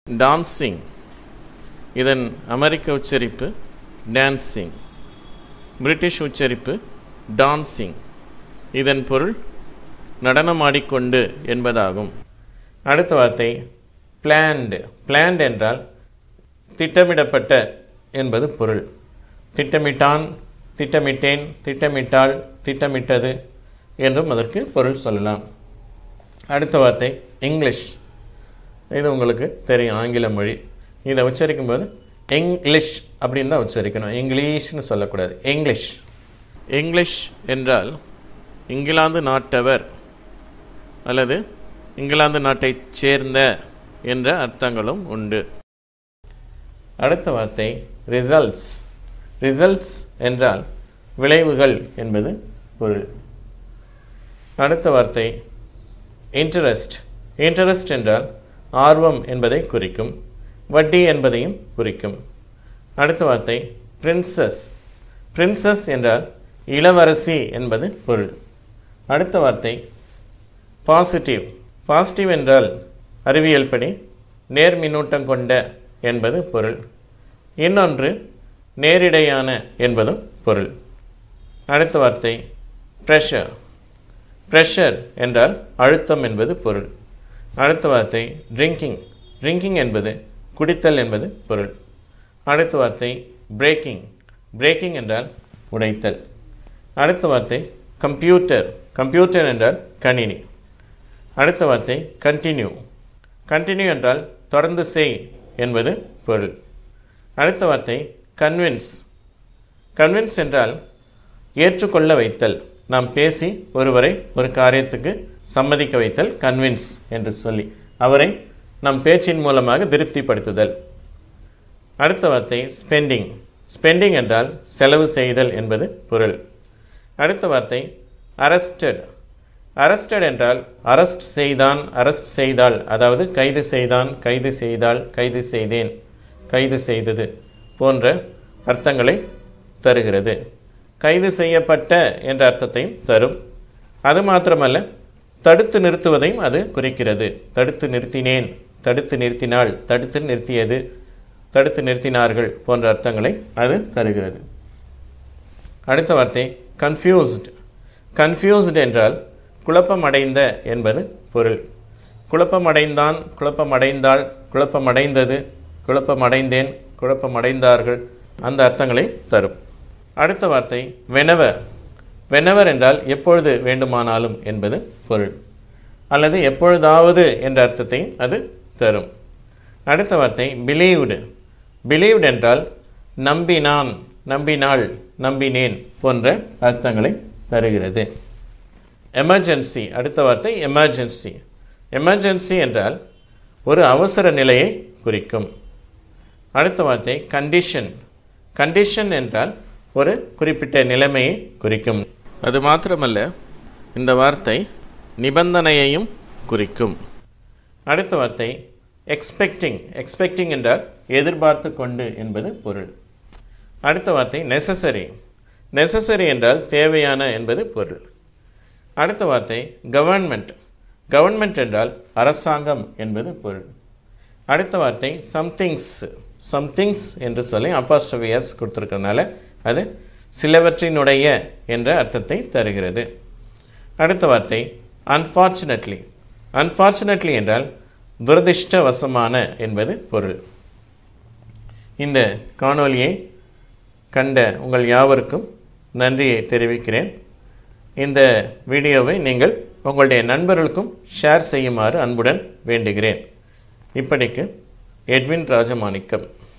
Dancing, இதன் அமெரிக்க உச்சரிப்பு dancing, British உச்சரிப்பு டான்சிங். இதன் பொருள் நடனமாடிக்கொண்டு என்பதாகும். அடுத்த வார்த்தை பிளான்டு. பிளான்ட் என்றால் திட்டமிடப்பட்ட என்பது பொருள். திட்டமிட்டான், திட்டமிட்டேன், திட்டமிட்டாள், திட்டமிட்டது என்றும் அதற்கு பொருள் சொல்லலாம். அடுத்த வார்த்தை இங்கிலீஷ். இது உங்களுக்கு தெரியும், ஆங்கில மொழி. இதை உச்சரிக்கும் போது இங்கிலீஷ் அப்படின்னு தான் உச்சரிக்கணும், இங்கிலீஷ்னு சொல்லக்கூடாது. இங்கிலீஷ். இங்கிலீஷ் என்றால் இங்கிலாந்து நாட்டவர் அல்லது இங்கிலாந்து நாட்டைச் சேர்ந்த என்ற அர்த்தங்களும் உண்டு. அடுத்த வார்த்தை ரிசல்ட்ஸ். ரிசல்ட்ஸ் என்றால் விளைவுகள் என்பது பொருள். அடுத்த வார்த்தை இன்ட்ரெஸ்ட். இன்ட்ரெஸ்ட் என்றால் ஆர்வம் என்பதை குறிக்கும், வட்டி என்பதையும் குறிக்கும். அடுத்த வார்த்தை பிரின்சஸ். பிரின்சஸ் என்றால் இளவரசி என்பது பொருள். அடுத்த வார்த்தை பாசிட்டிவ். பாசிட்டிவ் என்றால் அறிவியல் படி நேர்மின்னூட்டம் கொண்ட என்பது பொருள். இன்னொன்று நேரிடையான என்பதும் பொருள். அடுத்த வார்த்தை ப்ரெஷர். ப்ரெஷர் என்றால் அழுத்தம் என்பது பொருள். அடுத்த வார்த்தை ட்ரிங்கிங். ட்ரிங்கிங் என்பது குடித்தல் என்பது பொருள். அடுத்த வார்த்தை பிரேக்கிங். பிரேக்கிங் என்றால் உடைத்தல். அடுத்த வார்த்தை கம்ப்யூட்டர். கம்ப்யூட்டர் என்றால் கணினி. அடுத்த வார்த்தை கண்டினியூ. கண்டினியூ என்றால் தொடர்ந்து செய் என்பது பொருள். அடுத்த வார்த்தை கன்வின்ஸ். கன்வின்ஸ் என்றால் ஏற்றுக்கொள்ள வைத்தல். நாம் பேசி ஒருவரை ஒரு காரியத்துக்கு சம்மதிக்க வைத்தல் கன்வின்ஸ் என்று சொல்லி அவரை நம் பேச்சின் மூலமாக திருப்திப்படுத்துதல். அடுத்த வார்த்தை ஸ்பெண்டிங். ஸ்பெண்டிங் என்றால் செலவு செய்தல் என்பது பொருள். அடுத்த வார்த்தை அரஸ்டட். அரஸ்டட் என்றால் அரஸ்ட் செய்தான், அரஸ்ட் செய்தாள், அதாவது கைது செய்தான், கைது செய்தாள், கைது செய்தேன், கைது செய்தது போன்ற அர்த்தங்களை தருகிறது. கைது செய்யப்பட்ட என்ற அர்த்தத்தையும் தரும். அது மாத்திரமல்ல, தடுத்து நிறுத்துவதையும் அது குறிக்கிறது. தடுத்து நிறுத்தினேன், தடுத்து நிறுத்தினாள், தடுத்து நிறுத்தியது, தடுத்து நிறுத்தினார்கள் போன்ற அர்த்தங்களை அது தருகிறது. அடுத்த வார்த்தை கன்ஃபியூஸ்ட். கன்ஃபியூஸ்ட் என்றால் குழப்பமடைந்த என்பது பொருள். குழப்பமடைந்தான், குழப்பமடைந்தாள், குழப்பமடைந்தது, குழப்பமடைந்தேன், குழப்பமடைந்தார்கள் அந்த அர்த்தங்களை தரும். அடுத்த வார்த்தை வெனவர். வெனவர் என்றால் எப்பொழுது வேண்டுமானாலும் என்பது பொருள், அல்லது எப்பொழுதாவது என்ற அர்த்தத்தையும் அது தரும். அடுத்த வார்த்தை பிலீவ்டு. பிலீவ்டு என்றால் நம்பினான், நம்பினாள், நம்பினேன் போன்ற அர்த்தங்களை தருகிறது. எமர்ஜென்சி. அடுத்த வார்த்தை எமர்ஜென்சி. எமர்ஜென்சி என்றால் ஒரு அவசர நிலையை குறிக்கும். அடுத்த வார்த்தை கண்டிஷன். கண்டிஷன் என்றால் ஒரு குறிப்பிட்ட நிலைமையை குறிக்கும். அது மாத்திரமல்ல, இந்த வார்த்தை நிபந்தனையையும் குறிக்கும். அடுத்த வார்த்தை எக்ஸ்பெக்டிங். எக்ஸ்பெக்டிங் என்றால் எதிர்பார்த்து கொண்டு என்பது பொருள். அடுத்த வார்த்தை நெசசரி. நெசசரி என்றால் தேவையான என்பது பொருள். அடுத்த வார்த்தை கவர்மெண்ட். கவர்மெண்ட் என்றால் அரசாங்கம் என்பது பொருள். அடுத்த வார்த்தை சம்திங்ஸ். சம்திங்ஸ் என்று சொல்லி அப்போஸ்ட்ரோபி எஸ் கொடுத்துருக்கறனால அது சிலவற்றினுடைய என்ற அர்த்தத்தை தருகிறது. அடுத்த வார்த்தை அன்ஃபார்ச்சுனேட்லி. அன்ஃபார்ச்சுனேட்லி என்றால் துரதிர்ஷ்டவசமான என்பது பொருள். இந்த காணொளியை கண்ட உங்கள் யாவருக்கும் நன்றியை தெரிவிக்கிறேன். இந்த வீடியோவை நீங்கள் உங்களுடைய நண்பர்களுக்கும் ஷேர் செய்யுமாறு அன்புடன் வேண்டுகிறேன். இப்படிக்கு எட்வின் ராஜமாணிக்கம்.